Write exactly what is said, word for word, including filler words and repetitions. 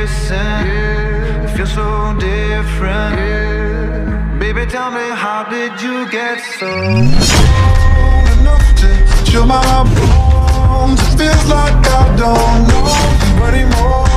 listen. It feels so different. Baby, tell me, how did you get so strong enough to chill my bones? It feels like I don't know you anymore.